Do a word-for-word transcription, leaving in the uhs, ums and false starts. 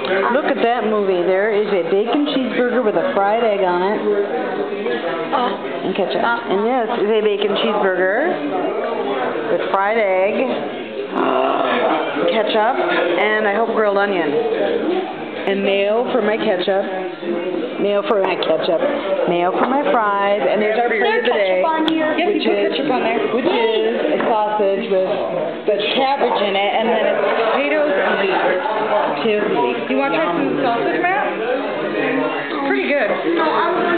Look at that movie. There is a bacon cheeseburger with a fried egg on it. Oh. And ketchup. And this is a bacon cheeseburger with fried egg, ketchup, and I hope grilled onion. And mayo for my ketchup. Mayo for my ketchup. Mayo for my fries. And there's our plate of the day, which is which is a sausage with the cabbage in it, and then it's potatoes and wheat. Potatoes and wheat. You want to try some sausage, Matt? Pretty good. No, I'm